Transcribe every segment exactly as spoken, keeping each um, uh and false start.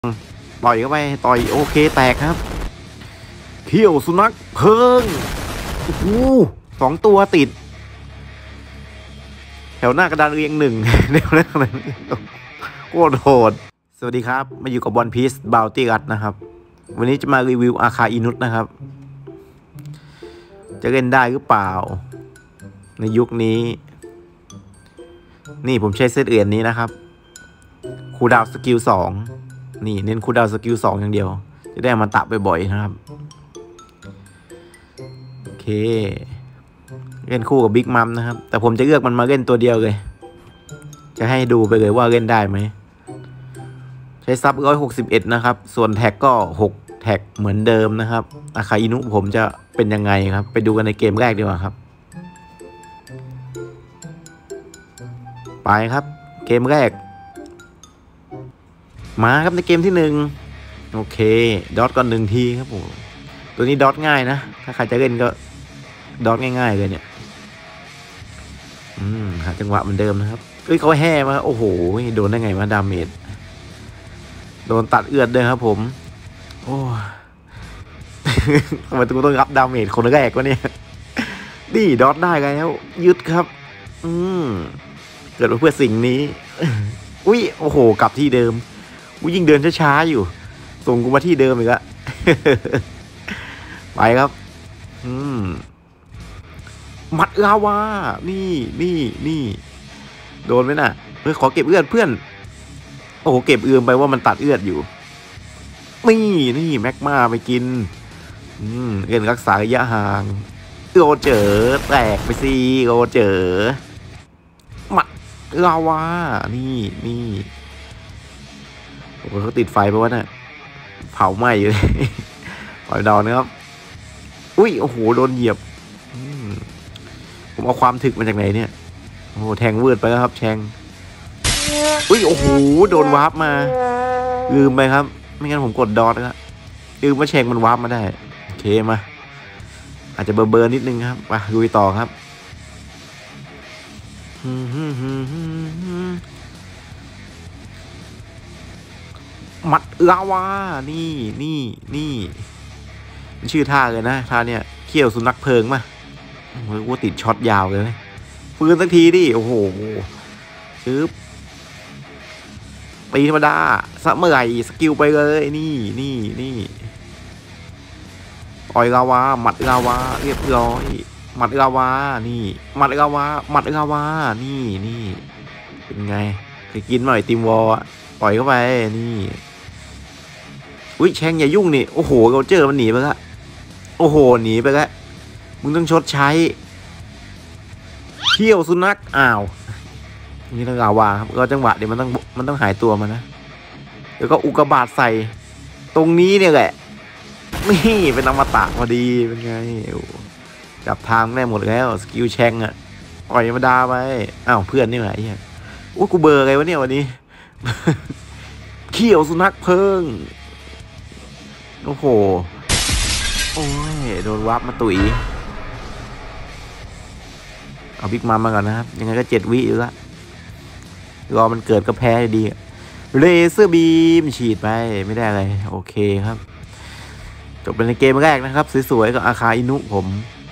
ต่อยเข้าไปต่อยโอเคแตกครับเขี้ยวสุนัขเพิงโอ้โหสองตัวติดแถวหน้ากระดานเรียงหนึ่งเดี๋ยวนะโคตรโหดสวัสดีครับมาอยู่กับบอลพีซบาวตี้รัดนะครับวันนี้จะมารีวิวอาคาอินุสนะครับจะเล่นได้หรือเปล่าในยุคนี้นี่ผมใช้เซตเอียนนี้นะครับคูดาวสกิลสองนี่เน้นคูดาวสกิลสองอย่างเดียวจะได้มาตะบ่อยๆนะครับโอเคเล่นคู่กับบิ๊กมัมนะครับแต่ผมจะเลือกมันมาเล่นตัวเดียวเลยจะให้ดูไปเลยว่าเล่นได้ไหมใช้ซับร้อยหกสิบเอ็ดนะครับส่วนแท็กก็หกแท็กเหมือนเดิมนะครับอาคาอินุผมจะเป็นยังไงครับไปดูกันในเกมแรกดีกว่าครับไปครับเกมแรกมาครับในเกมที่หนึ่งโอเคดอทก่อนหนึ่งทีครับผมตัวนี้ดอทง่ายนะถ้าใครจะเล่นก็ดอทง่ายๆเลยเนี่ยอืมหาจังหวะเหมือนเดิมนะครับเอ้ยเขาแห่มาโอ้โหโดนได้ไงมาดาเมจโดนตัดเอือดด้วยครับผมโอ้ทำไมต้องต้องรับดาเมจคนแรกวะเนี่ยนี่ดอทได้แล้วยึดครับอืมเกิดมาเพื่อสิ่งนี้อุ้ยโอ้โหกลับที่เดิมอุ้ยยิ่งเดินช้าๆอยู่ส่งกูมาที่เดิมอีกละไปครับอืมมัดลาวานี่นี่นี่โดนไหมน่ะเฮ้ยขอเก็บเอื้อนเพื่อนโอ้โหเก็บเอื้อมไปว่ามันตัดเอื้ออยู่นี่นี่แม็กมาไปกินอืมเอื้อนรักษาระยะห่างโรเจอแตกไปสิโรเจอมัดลาวานี่นี่โอ้โหเขาติดไฟเพราะว่าน่ะเผาไหม้อยู่เลยปล่อยดอนนะครับอุ้ยโอ้โหโดนเหยียบผมเอาความถึกมาจากไหนเนี่ยโอ้โหแทงวืดไปแล้วครับแทงอุ้ยโอ้โหโดนวาร์ปมาลืมไปครับไม่งั้นผมกดดอทแล้วลืมว่าแทงมันวาร์ปมาได้โอเคมาอาจจะเบอร์เบอร์นิดนึงครับมาลุยต่อครับมัดลาวานี่นี่นี่ชื่อท่าเลยนะท่าเนี่ยเขี้ยวสุนัขเพิงมาโอ้โหกูติดช็อตยาวเลยปืนสักทีดิโอ้โหชึบตีธรรมดาสักเมื่อไหร่สกิลไปเลยนี่นี่นี่ต่อยลาวาหมัดลาวาเรียบร้อยหมัดลาวานี่หมัดลาวาหมัดลาวานี่นี่เป็นไงเคยกินหน่อยติมวอลปล่อยเข้าไปนี่อุ้ยแชงอย่ายุ่งนี่โอ้โหเราเจอมันหนีไปละโอ้โหหนีไปแล้วมึงต้องชดใช้เขี้ยวสุนัขอ้าวนี่ต้องลาวาครับก็จังหวะเดี๋ยวมันต้องมันต้องหายตัวมานะแล้วก็อุกกาบาตใส่ตรงนี้เนี่ยแหละนี่เป็นอมตะพอดีเป็นไงจับทางได้หมดแล้วสกิลแชงอ่ะปล่อยธรรมดาไปอ้าวเพื่อนนี่ไงเนี่ยโอ้กูเบอร์ไงวะเนี่ยวันนี้เขี้ยวสุนัขเพิ่งโอ้โหโอ้ยโดนวับมาตุ๋ยเอาบิ๊กมัมมาก่อนนะครับยังไงก็เจ็ดวิอยู่ละรอมันเกิดก็แพ้ดีเลเซอร์บีมฉีดไปไม่ได้อะไรโอเคครับจบเป็นในเกมแรกนะครับสวยๆกับอาคาอินุผม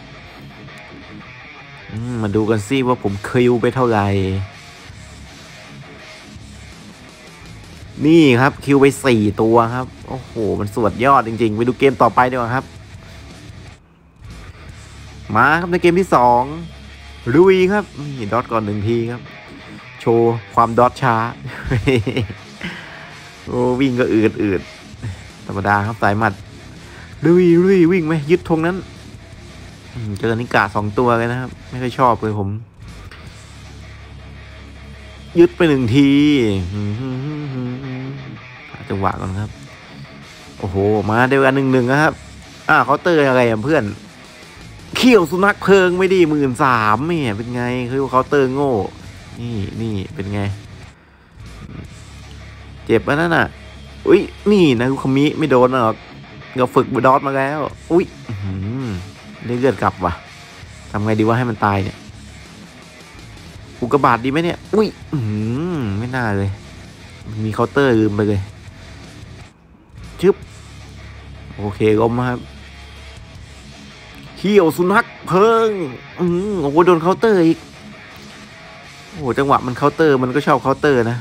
มาดูกันซิว่าผมคิวไปเท่าไหร่นี่ครับคิวไปสี่ตัวครับโอ้โหมันสวดยอดจริงๆไปดูเกมต่อไปดีกว่าครับมาครับในเกมที่สองลุยครับนี่ดอทก่อนหนึ่งทีครับโชว์ความดอทช้าโอ้วิ่งก็อืดอืดธรรมดาครับสายหมัดลุยลุยวิ่งไหมยึดธงนั้นเจอนิกาสองตัวเลยนะครับไม่ค่อยชอบเลยผมยึดไปหนึ่งทีจังหวะก่อนครับโอ้โหมาเดียวกันหนึ่งหนึ่งนะครับอ่าเขาเตอร์อะไรอ่ะเพื่อนเขี้ยวสุนัขเพิงไม่ดีหมื่นสามเนี่ยเป็นไงคือเขาเตอร์โง่นี่นี่เป็นไงเจ็บแล้วนั่นน่ะอุ้ยนี่นะคุคามิไม่โดนหรอกเราฝึกบูดอสมาแล้วอุ้ยได้เลือดกลับว่ะทำไงดีว่าให้มันตายเนี่ยอุกกาบาตดีไหมเนี่ยอุ้ยไม่น่าเลยมีเคาน์เตอร์ลืมไปเลยชึบโอเคล้มครับเขี้ยวสุนัขเพิงอืมโอ้โหโดนเคาน์เตอร์อีกโอ้โหจังหวะมันเคาน์เตอร์มันก็ชอบเคาน์เตอร์นะ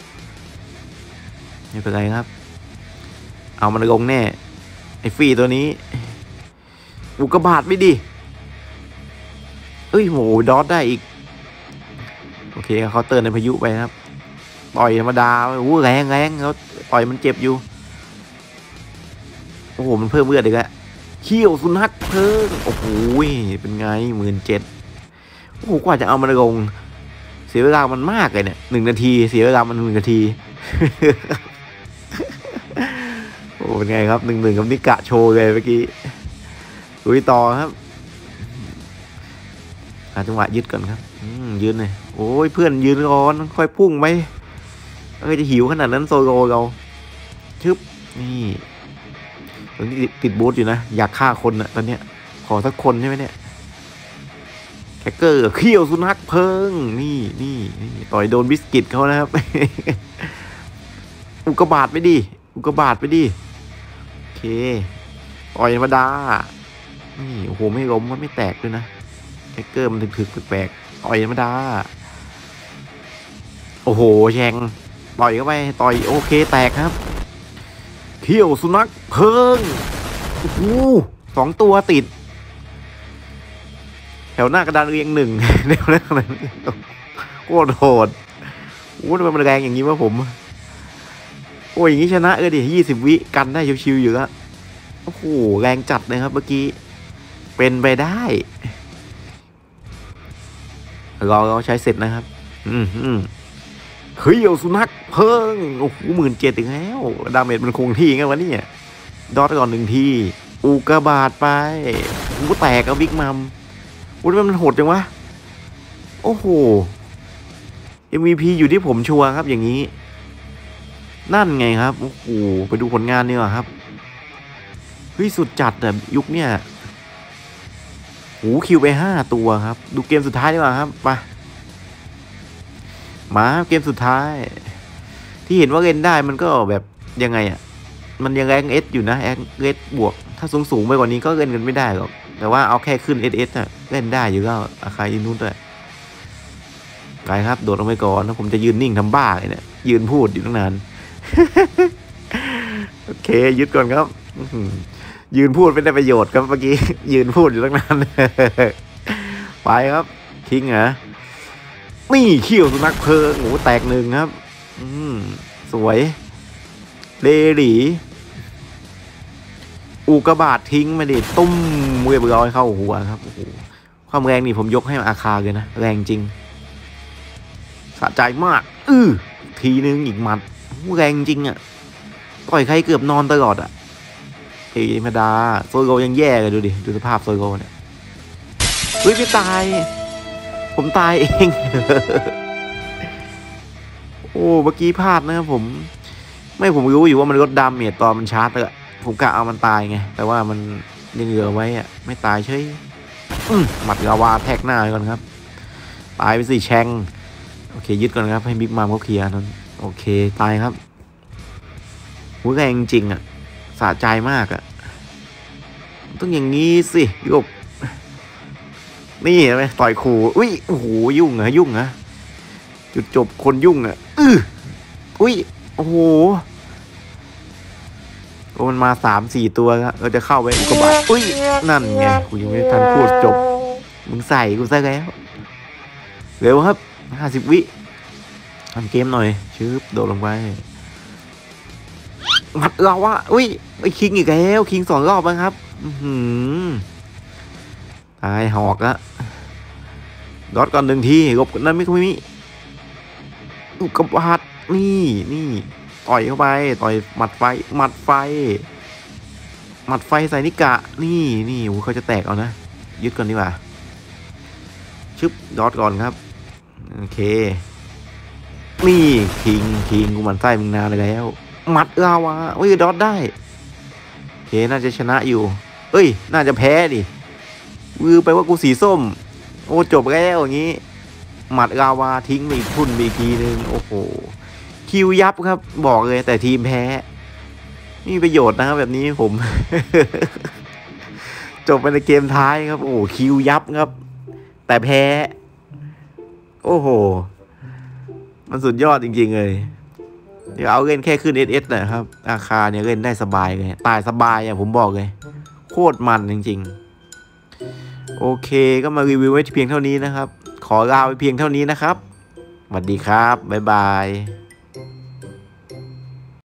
ไม่เป็นไรครับเอามันลงแน่ไอ้ฟรีตัวนี้อุกกาบาตไม่ดีเอ้ยโหดอทได้อีกโอเคเคาน์เตอร์ในพายุไปครับต่อยธรรมดาโอ้โหแรงแรงเขาต่อยมันเจ็บอยู่โอ้โหมันเพิ่มเลือดอีกแล้วเขี้ยวสุนัขเพิ่งโอ้โหเป็นไงหมื่นเจ็ดโอ้โหกว่าจะเอามันลงเสียเวลามันมากเลยเนี่ยหนึ่งนาทีเสียเวลามันหนึ่งนาทีโอ้เป็นไงครับหนึ่งหนึ่งกับนิกะโชว์เลยเมื่อกี้ลุยต่อครับหาจังหวะยึดก่อนครับยืนเลยโอ้ยเพื่อนยืนก่อนค่อยพุ่งไหมเอ้ยจะหิวขนาดนั้นโซโลเราชึบนี่ตอนนี้ติดบูทอยู่นะอยากฆ่าคนนะตอนเนี้ยขอสักคนใช่ไหมเนี่ยแคคเกอร์เขี้ยวสุนัขเพิงนี่นี่นี่ต่อยโดนบิสกิตเขานะครับ อุกกาบาตไปดิอุกกาบาตไปดิโอเคต่อยธรรมดานี่โอ้โหไม่ล้มมันไม่แตกด้วยนะแคคเกอร์มันถึกๆแปลกๆต่อยธรรมดาโอ้โหแยงต่อยเข้าไปต่อยโอเคแตกครับเขี้ยวสุนัขเพิงโอ้โหสองตัวติดแถวหน้ากระดานเรียงหนึ่งแถวหน้ากระดานโคตรโหดโอ้ทำไมมันแรงอย่างนี้วะผมโอ้ยอย่างนี้ชนะเออดิยี่สิบวิกันได้ชิวๆอยู่แล้วโอ้โหแรงจัดเลยครับเมื่อกี้เป็นไปได้รอเราใช้เสร็จนะครับอืมอืมเฮ้ยเอาสุนัขเพิ่งโอ้โหหมื่นเจ็ดถึงแล้วดาเมจมันคงที่งั้นวะเนี่ยดอทก่อนหนึ่งทีอุกกาบาตไปโอ้แตกเอาบิ๊กมัมโอ้ยมันโหดจังวะโอ้โห เอ็ม วี พี อยู่ที่ผมชัวร์ครับอย่างนี้นั่นไงครับโอ้โหไปดูผลงานนี่ว่ะครับเฮ้ยสุดจัดแบบยุคเนี่ยโอ้คิวไปห้าตัวครับดูเกมสุดท้ายดีกว่าครับไปมาเกมสุดท้ายที่เห็นว่าเล่นได้มันก็แบบยังไงอ่ะมันยังแรงเอสอยู่นะแรงเอสบวกถ้าสูงสูงไปกว่านี้ก็เล่นกันไม่ได้หรอกแต่ว่าเอาแค่ขึ้นเอสเอสอ่ะเล่นได้อยู่แล้วอาคาอินุตด้วยไกลครับโดดลงไปก่อนแล้วผมจะยืนนิ่งทำบ้าเลยเนี่ยยืนพูดอยู่ตั้งนาน โอเคยึดก่อนครับยืนพูดไม่ได้ประโยชน์ครับเมื่อกี้ยืนพูดอยู่ตั้งนาน ไปครับคิงเหรอนี่เขี้ยวสุนัขเพิงโอ้แตกหนึ่งครับอืมสวยเลหลีอุกกาบาตทิ้งมาดิตุ้มเรียบร้อยเข้าหัวครับโอ้โหความแรงนี่ผมยกให้อาคาเลยนะแรงจริงสะใจมากอือทีนึงอีกหมัดแรงจริงอ่ะต่อยใครเกือบนอนตลอดอ่ะธรรมดาโซโลยังแย่เลยดูดิดูสภาพโซโลเนี่ยเฮ้ยไม่ตายผมตายเอง โอ้เมื่อกี้พลาดนะครับผมไม่ผมรู้อยู่ว่ามันลดดาเมจตอนมันชาร์จเลยผมกะเอามันตายไงแต่ว่ามันยังเหลือไว้อ่ะไม่ตายเฉยหมัดลาวาแทกหน้าก่อนครับตายไปสิแชงโอเคยึดก่อนครับให้บิ๊กมัมเขาเคลียร์นั้นโอเคตายครับหัวแรงจริงอ่ะสะใจมากอ่ะต้องอย่างงี้สิยกนี่เห็นไหมต่อยขู่อุ้ยโอ้โหยุ่งเหรอยุ่งเหรอจุดจบคนยุ่งอ่ะอืออุ้ยโอ้โหมันมาสามสี่ตัวแล้วเราจะเข้าไปอุกกาบาตอุ้ยนั่นไงกูยังไม่ทันพูดจบมึงใส่กูซะแล้วเร็วครับห้าสิบวิทำเกมหน่อยชืบโดดลงไปหมัดเราวะอุ้ยไอ้คิงอีกแล้วคิงสองรอบแล้วครับอืมตายหอกละดอทก่อนหนึ่งทีกบนั่นไม่ไม่มีอุกกาบาตนี่นี่ต่อยเข้าไปต่อยหมัดไฟหมัดไฟหมัดไฟใส่นิกะนี่นี่โอ้เขาจะแตกเอานะยึดก่อนดีกว่าชึบดอทก่อนครับโอเคนี่คิงคิงกูมันไส้มึงนานเลยแล้วหมัดลาวาโอ้ยดอทได้โอเคน่าจะชนะอยู่เอ้ยน่าจะแพ้ดิวือไปว่ากูสีส้มโอ้จบแล้วอย่างนี้หมัดลาวาทิ้งไปอีกทุ่นไปอีกทีนึงโอ้โหคิวยับครับบอกเลยแต่ทีมแพ้ไม่มีประโยชน์นะครับแบบนี้ผม จบไปในเกมท้ายครับโอ้คิวยับครับแต่แพ้โอ้โหมันสุดยอดจริงๆเลยเดี๋ยวเอาเล่นแค่ขึ้น เอส เอส นะครับอาคาเนี่ยเล่นได้สบายเลยตายสบายอ่ะผมบอกเลยโคตรมันจริงๆโอเคก็มารีวิวไว้เพียงเท่านี้นะครับขอลาไปเพียงเท่านี้นะครับสวัสดีครับบ๊ายบาย